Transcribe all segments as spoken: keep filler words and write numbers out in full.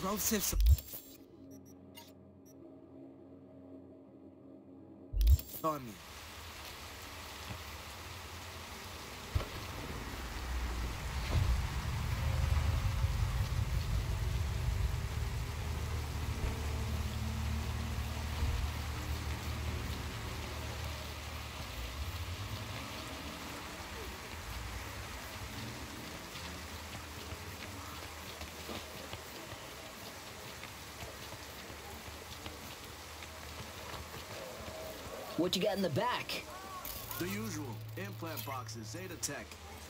Explosives on me. What you got in the back? The usual. Implant boxes, Zeta Tech.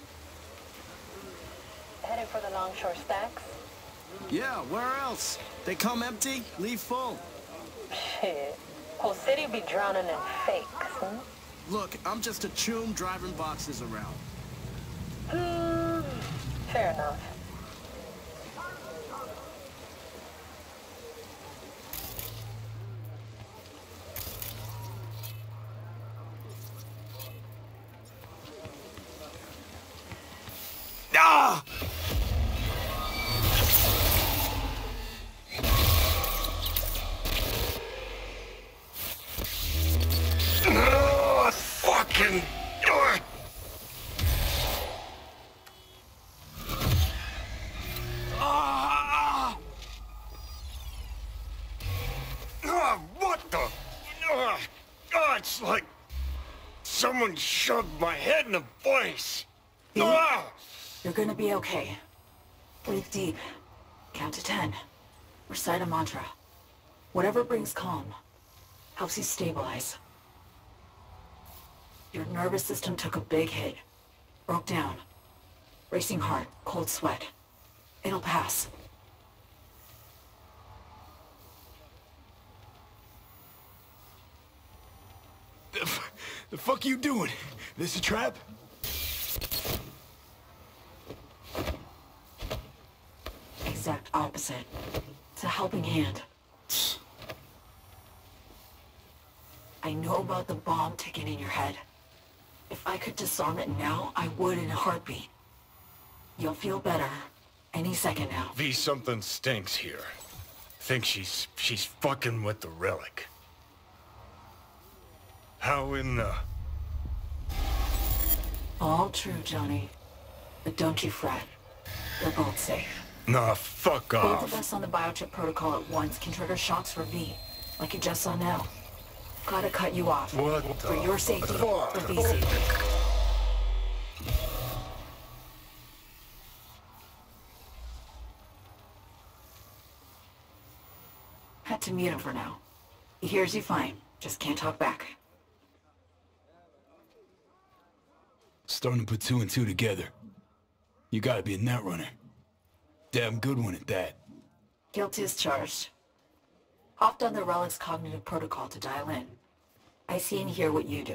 Heading for the Longshore stacks? Yeah, where else? They come empty, leave full. Shit. Whole city be drowning in fakes, huh? Look, I'm just a choom driving boxes around. Hmm. Fair enough. Ah! Oh, fucking... Oh. Ah! Oh, what the... Oh, oh, it's like someone shoved my head in a vice. Ah! You're gonna be okay. Breathe deep. Count to ten. Recite a mantra. Whatever brings calm. Helps you stabilize. Your nervous system took a big hit. Broke down. Racing heart, cold sweat. It'll pass. The, f the fuck you doing? This a trap? Exact opposite. It's a helping hand. I know about the bomb ticking in your head. If I could disarm it now, I would in a heartbeat. You'll feel better any second now. V, something stinks here. Think she's she's fucking with the relic. How in the... All true, Johnny. But don't you fret. They're both safe. Nah, fuck Both off. of us on the biochip protocol at once can trigger shocks for V, like you just saw now. Gotta cut you off. What For the your safety, fuck? for V's safety. Had to mute him for now. He hears you fine, just can't talk back. Starting to put two and two together. You gotta be a net runner. Damn good one at that. Guilt is charged. Hopped on the Relic's cognitive protocol to dial in. I see and hear what you do.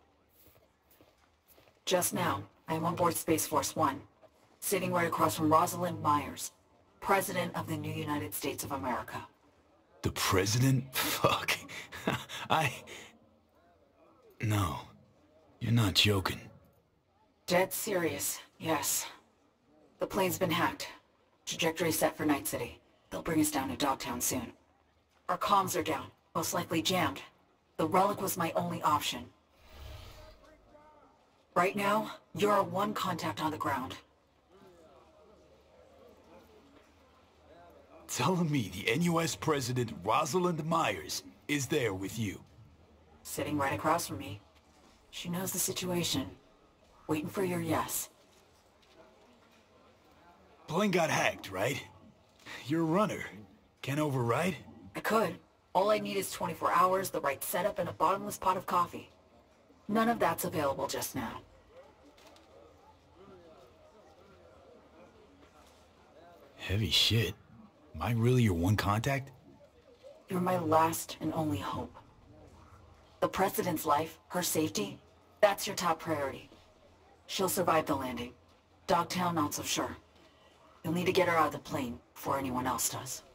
Just now, I am on board Space Force One, sitting right across from Rosalind Myers, President of the new United States of America. The president? Fuck. I... No. You're not joking. Dead serious, yes. The plane's been hacked. Trajectory set for Night City. They'll bring us down to Dogtown soon. Our comms are down, most likely jammed. The Relic was my only option. Right now, you're our one contact on the ground. Telling me the N U S President Rosalind Myers is there with you. Sitting right across from me. She knows the situation. Waiting for your yes. Plane got hacked, right? You're a runner. Can't override? I could. All I need is twenty-four hours, the right setup, and a bottomless pot of coffee. None of that's available just now. Heavy shit. Am I really your one contact? You're my last and only hope. The President's life, her safety, that's your top priority. She'll survive the landing. Dogtown, not so sure. You'll need to get her out of the plane before anyone else does.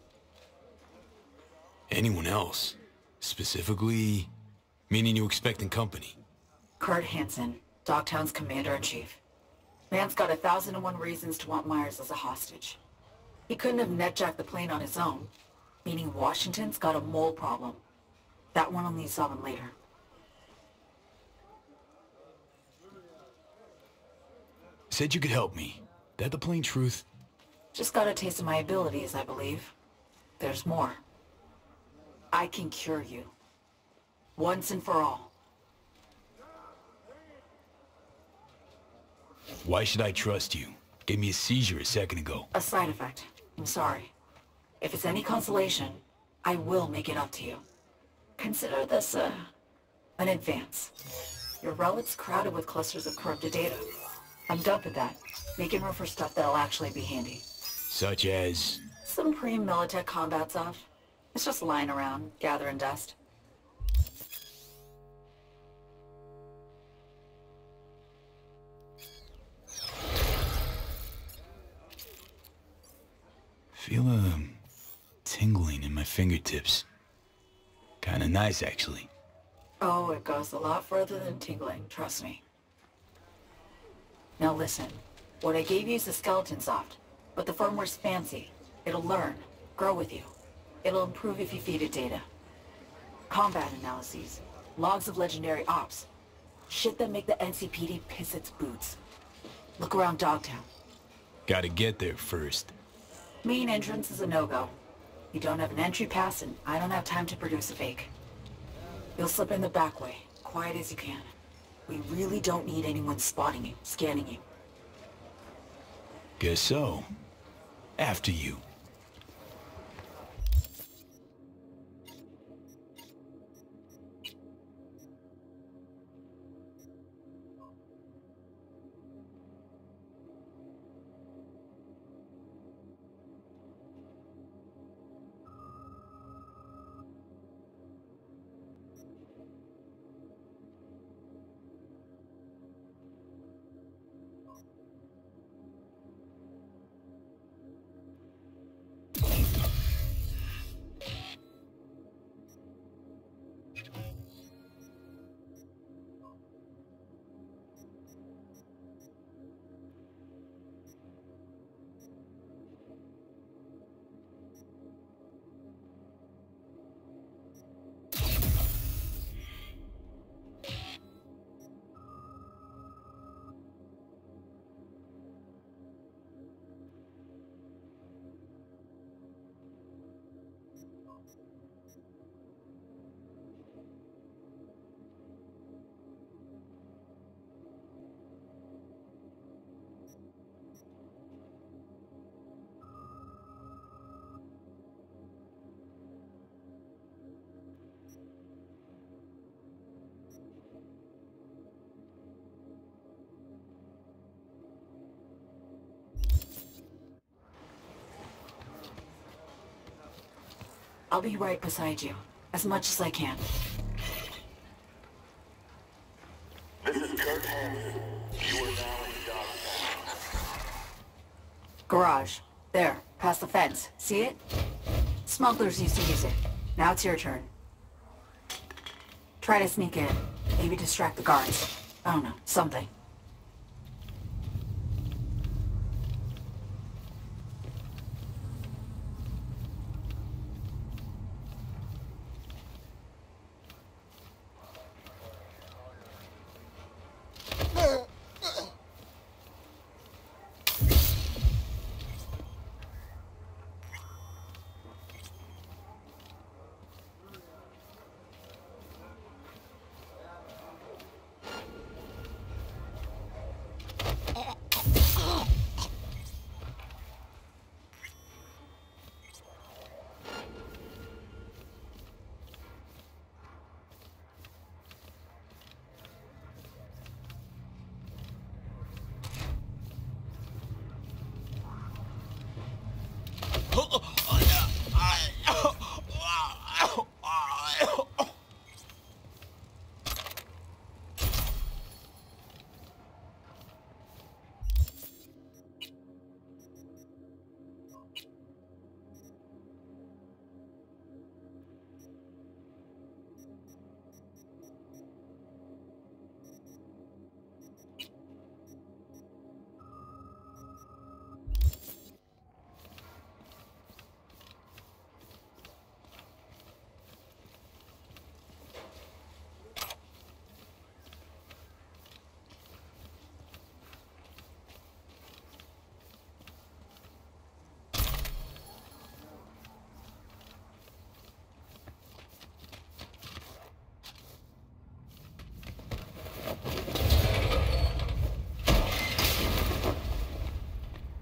Anyone else? Specifically, meaning you expecting company? Kurt Hansen, Dogtown's commander-in-chief. Man's got a thousand and one reasons to want Myers as a hostage. He couldn't have netjacked the plane on his own, meaning Washington's got a mole problem. That one will need solving later. Said you could help me. That the plain truth? Just got a taste of my abilities, I believe. There's more. I can cure you. Once and for all. Why should I trust you? Gave me a seizure a second ago. A side effect. I'm sorry. If it's any consolation, I will make it up to you. Consider this, uh, an advance. Your relic's crowded with clusters of corrupted data. I'm dumping that, making room for stuff that'll actually be handy. Such as? Some pre-Militech combat stuff. It's just lying around, gathering dust. Feel a tingling in my fingertips. Kinda nice, actually. Oh, it goes a lot further than tingling, trust me. Now listen, what I gave you is a skeleton soft, but the firmware's fancy. It'll learn, grow with you. It'll improve if you feed it data. Combat analyses, logs of legendary ops. Shit that make the N C P D piss its boots. Look around Dogtown. Gotta get there first. Main entrance is a no-go. You don't have an entry pass, and I don't have time to produce a fake. You'll slip in the back way, quiet as you can. We really don't need anyone spotting you, scanning you. Guess so. After you. I'll be right beside you, as much as I can. This is Kurt Hansen. You are now in Dogtown. Garage. There, past the fence. See it? Smugglers used to use it. Now it's your turn. Try to sneak in. Maybe distract the guards. I don't know, something.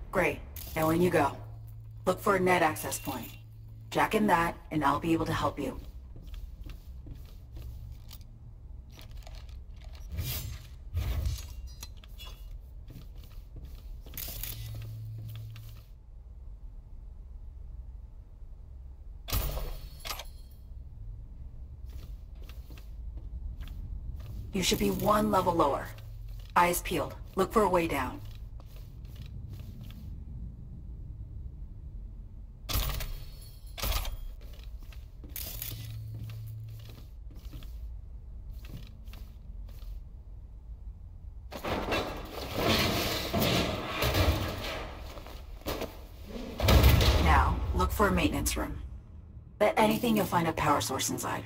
Great. Now in you go. Look for a net access point. Jack in that, and I'll be able to help you. You should be one level lower. Eyes peeled. Look for a way down. Now, look for a maintenance room. Bet anything you'll find a power source inside.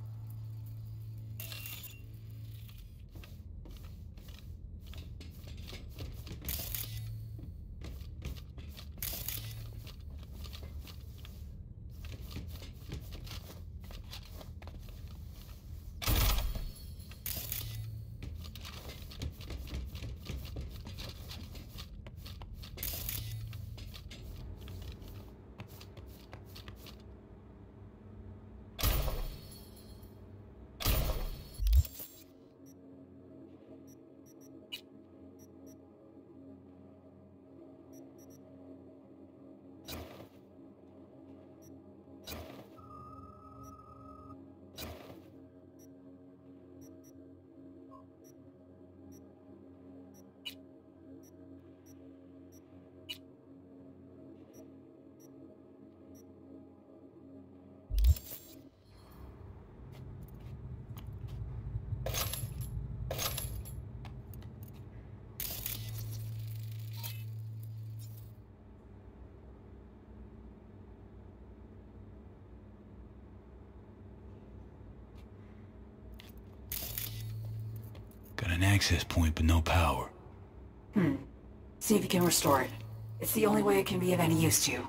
Got an access point, but no power. Hmm. See if you can restore it. It's the only way it can be of any use to you.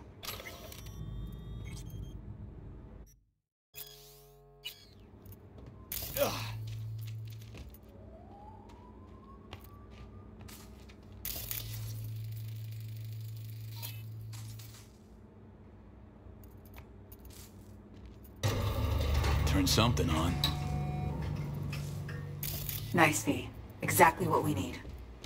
Turn something on. Nice, V. Exactly what we need.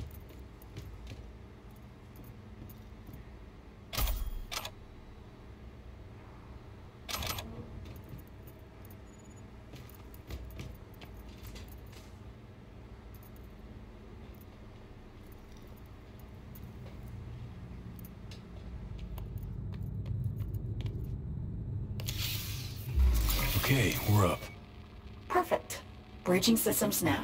Okay, we're up. Perfect. Breaching systems now.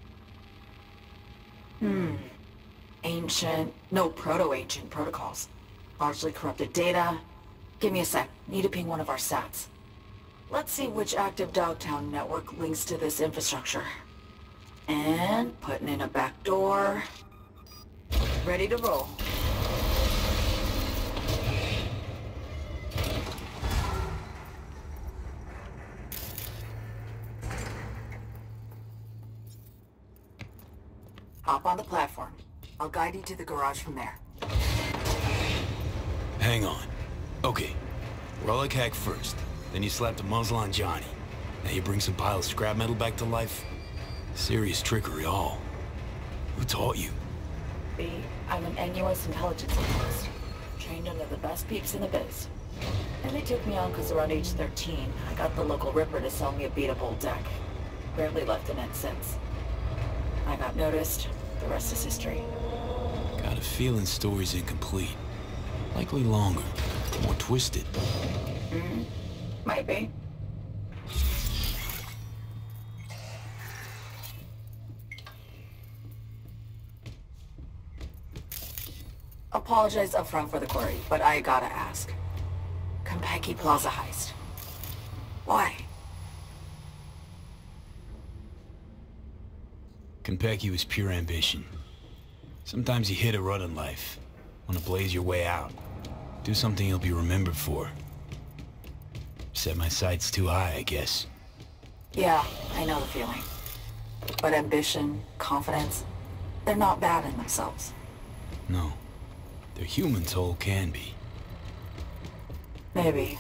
Hmm. Ancient, no proto-ancient protocols. Largely corrupted data. Give me a sec. Need to ping one of our sats. Let's see which active Dogtown network links to this infrastructure. And putting in a back door. Ready to roll. Hop on the platform. I'll guide you to the garage from there. Hang on. Okay. Relic hack first. Then you slap the muzzle on Johnny. Now you bring some pile of scrap metal back to life? Serious trickery all. Who taught you? B, I'm an N U S intelligence analyst. Trained under the best peeps in the biz. And they took me on because around age thirteen, I got the local Ripper to sell me a beat-up deck. Rarely left in it since. I got noticed. The rest is history. Got a feeling story's incomplete. Likely longer. More twisted. Mm, might be. Apologize upfront for the query, but I gotta ask. Compeki Plaza heist. Why? Compeki was pure ambition. Sometimes you hit a rut in life. Want to blaze your way out. Do something you'll be remembered for. Set my sights too high, I guess. Yeah, I know the feeling. But ambition, confidence, they're not bad in themselves. No. Their human toll can be. Maybe.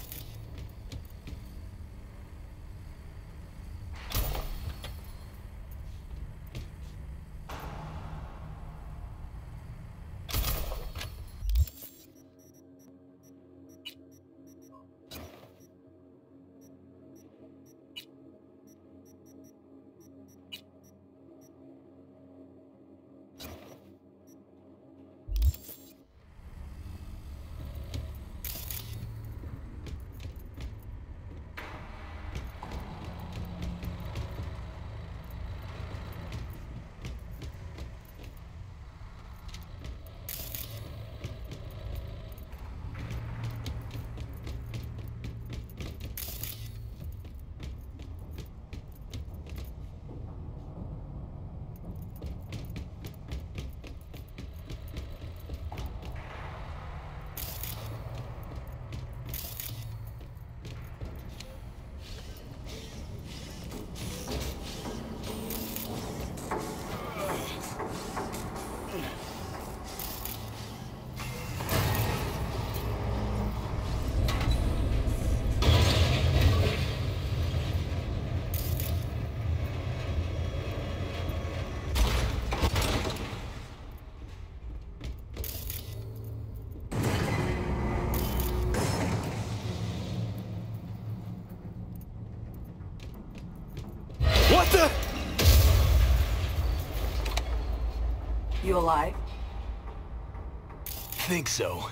What the? You alive? Think so.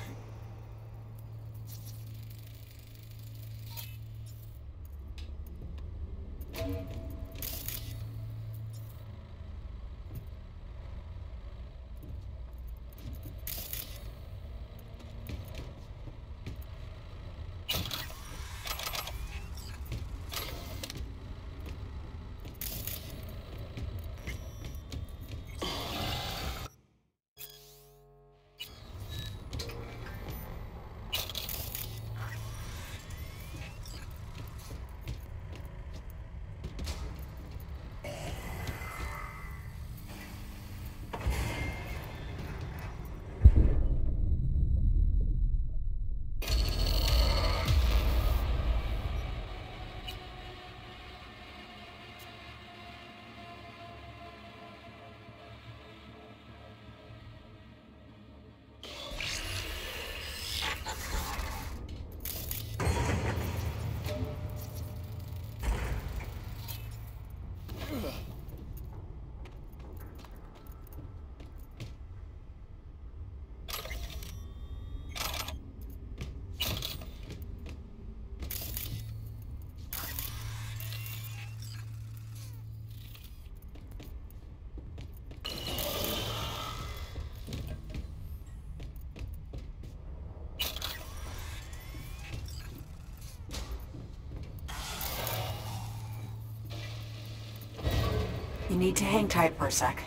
You need to hang tight for a sec.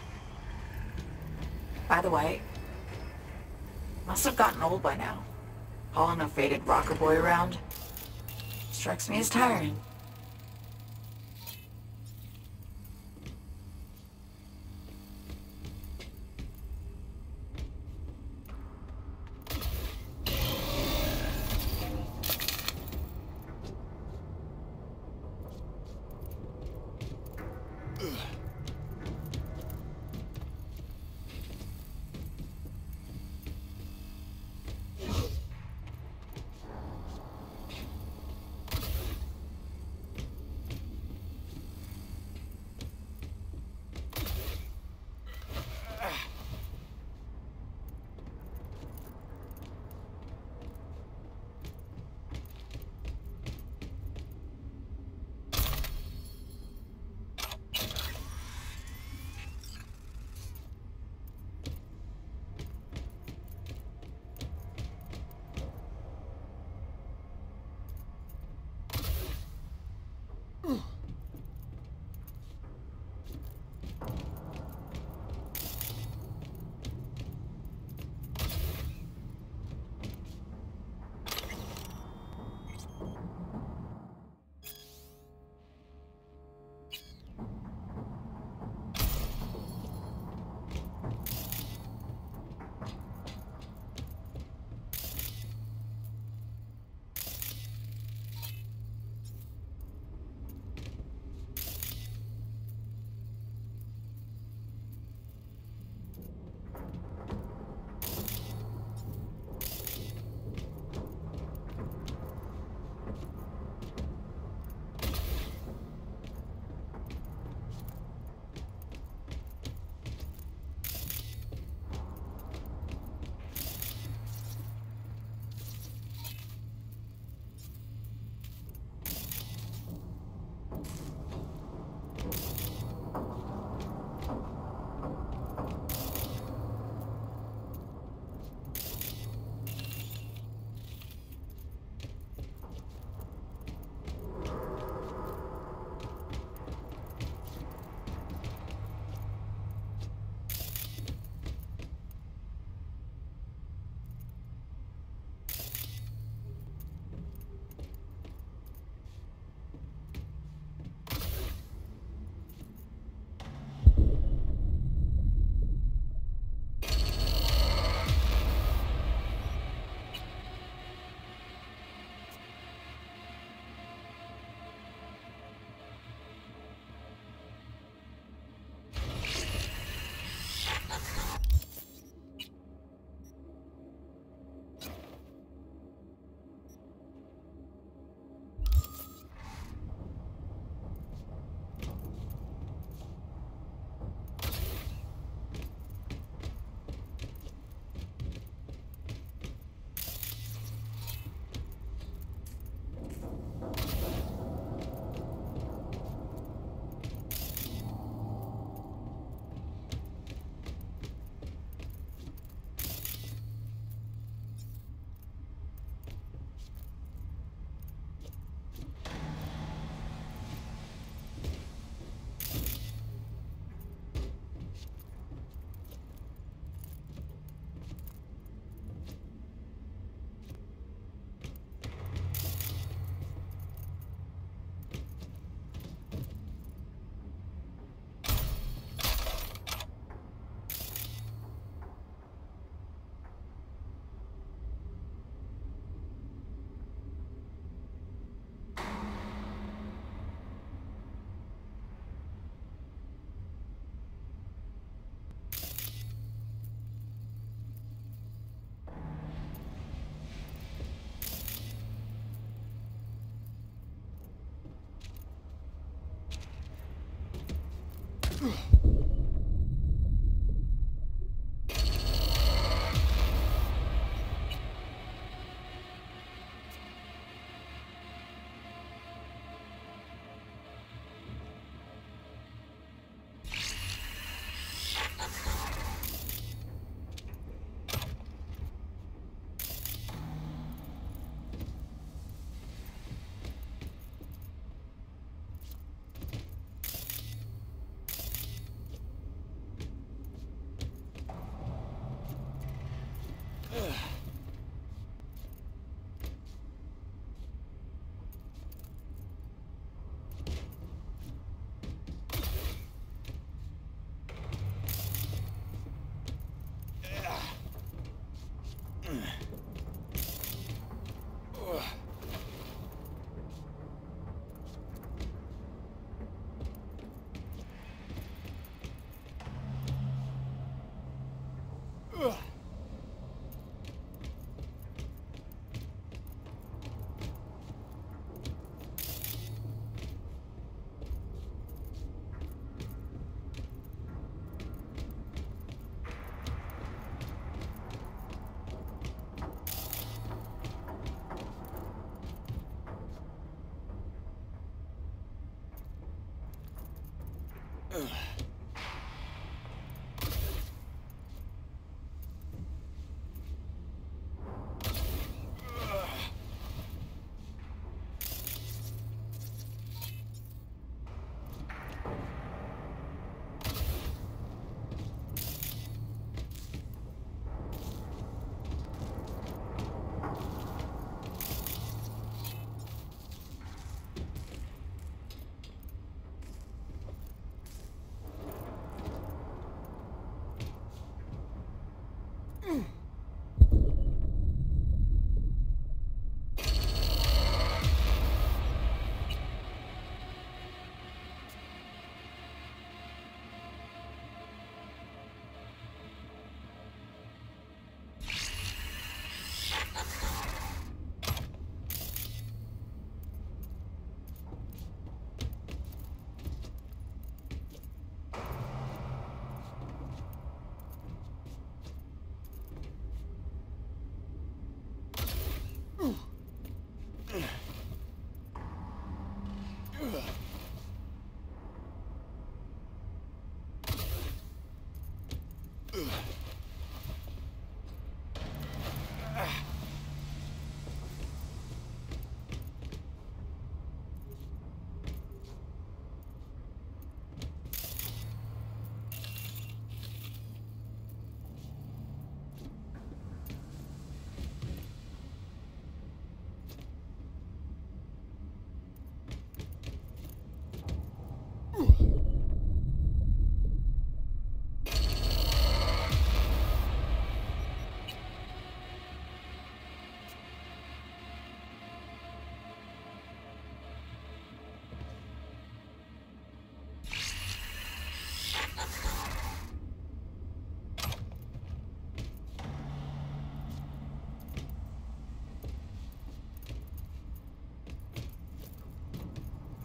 By the way, must have gotten old by now. Hauling a faded rocker boy around strikes me as tiring.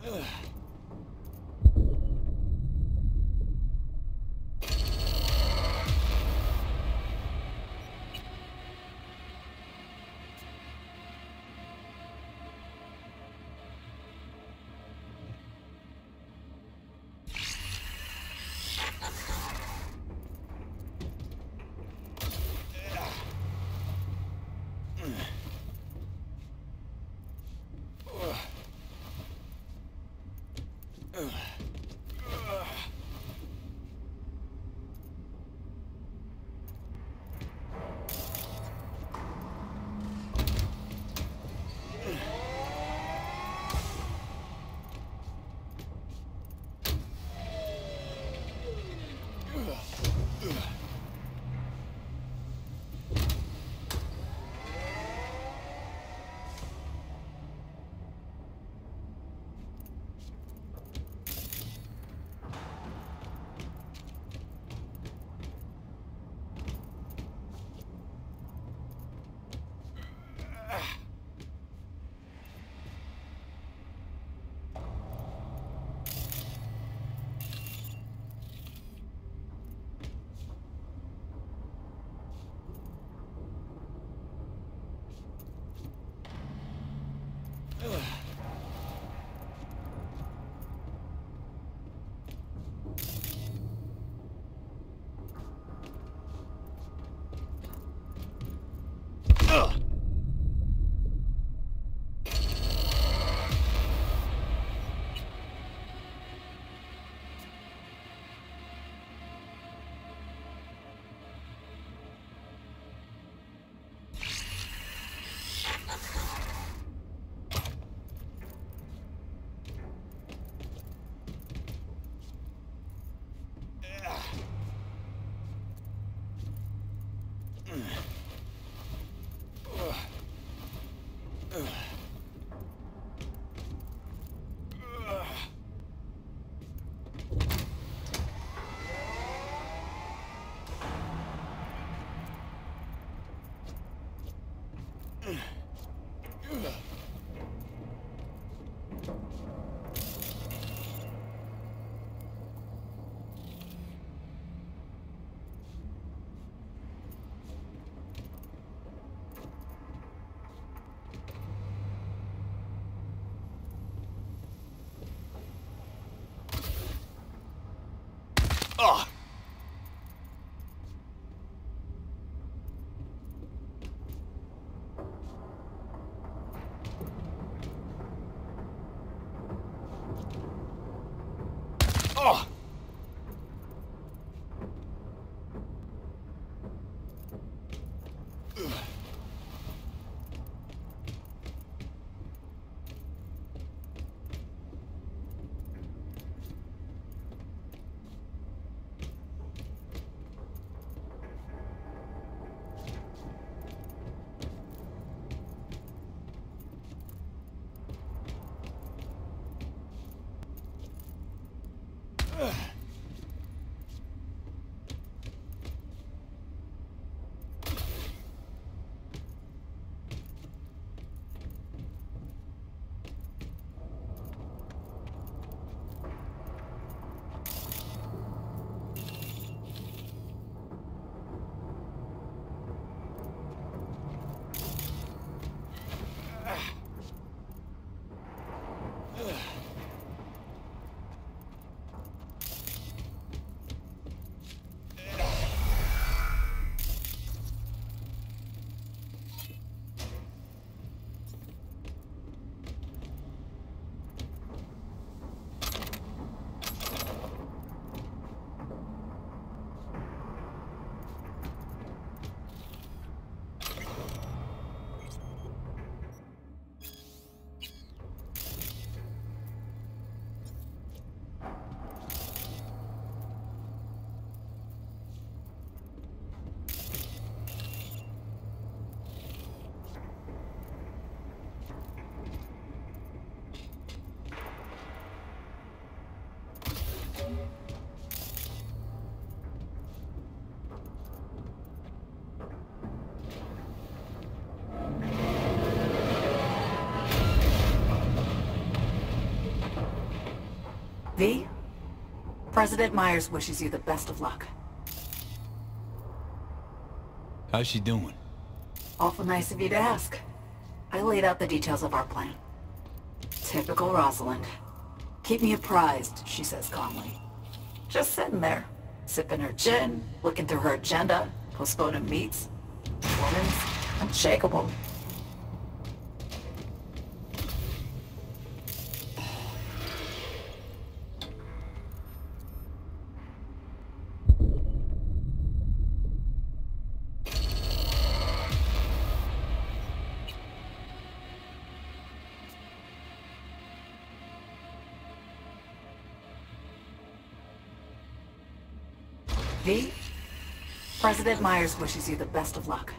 Ugh. Oh. V, President Myers wishes you the best of luck. How's she doing? Awful nice of you to ask. I laid out the details of our plan. Typical Rosalind. Keep me apprised, she says calmly. Just sitting there, sipping her gin, looking through her agenda, postponing meets. Woman's unshakable. V, President Myers wishes you the best of luck.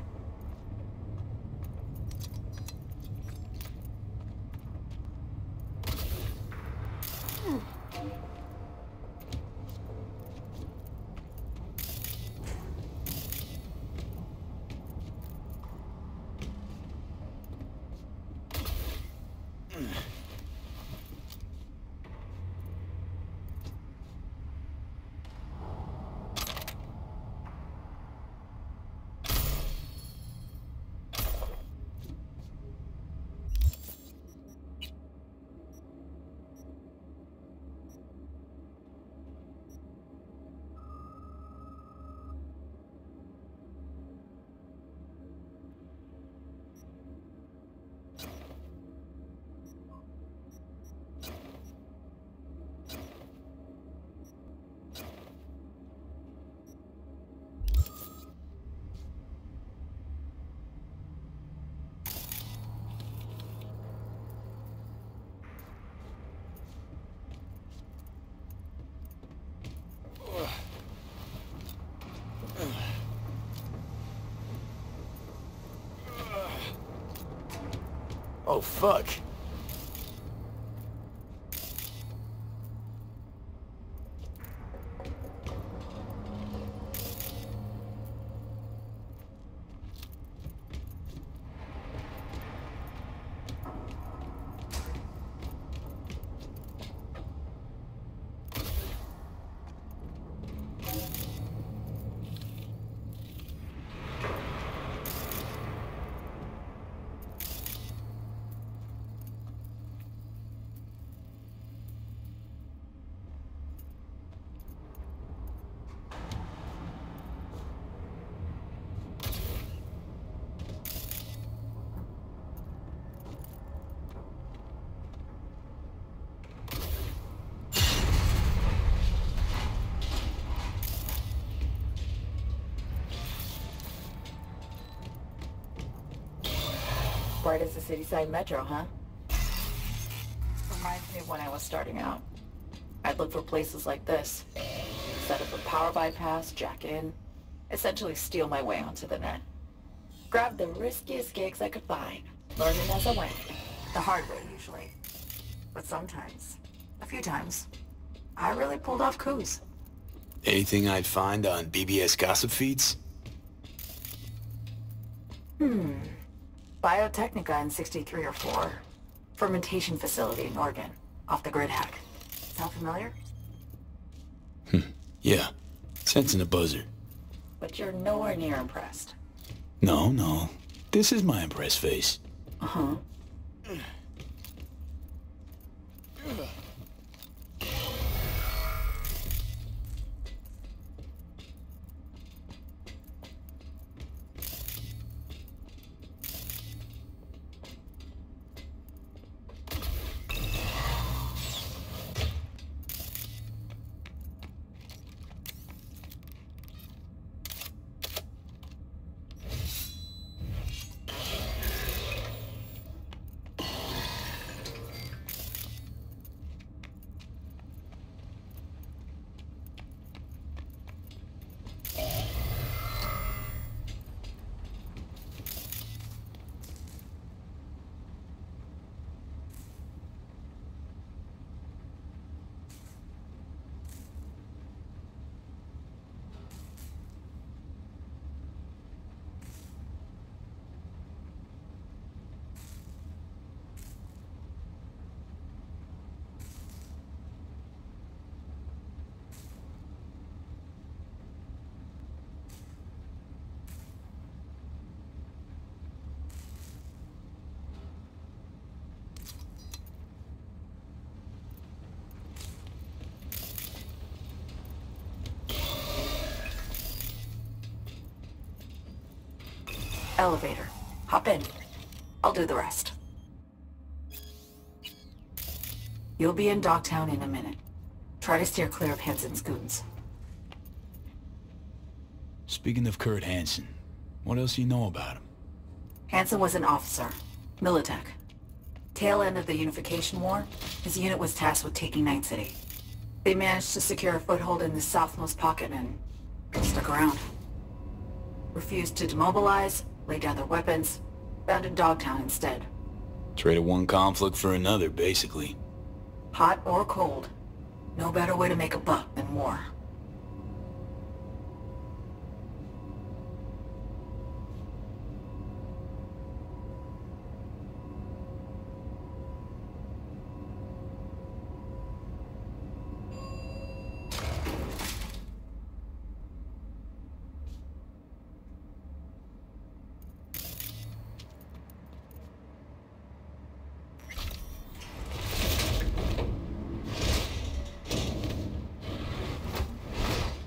Oh, fuck. Bright as the city-side metro, huh? Reminds me of when I was starting out. I'd look for places like this. Set up a power bypass, jack in. Essentially steal my way onto the net. Grab the riskiest gigs I could find. Learning as I went. The hard way, usually. But sometimes, a few times, I really pulled off coups. Anything I'd find on B B S gossip feeds? Hmm. Biotechnica in sixty-three or four. Fermentation facility in Oregon. Off the grid hack. Sound familiar? Hmm. Yeah. Sensing a buzzer. But you're nowhere near impressed. No, no. This is my impressed face. Uh-huh. Elevator. Hop in. I'll do the rest. You'll be in Dogtown in a minute. Try to steer clear of Hansen's goons. Speaking of Kurt Hansen, what else do you know about him? Hansen was an officer. Militech. Tail end of the Unification War, his unit was tasked with taking Night City. They managed to secure a foothold in the southmost pocket and stuck around. Refused to demobilize, laid down their weapons, founded Dogtown instead. Traded one conflict for another, basically. Hot or cold, no better way to make a buck than war.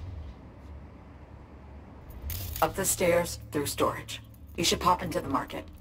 Up the stairs, through storage. You should pop into the market.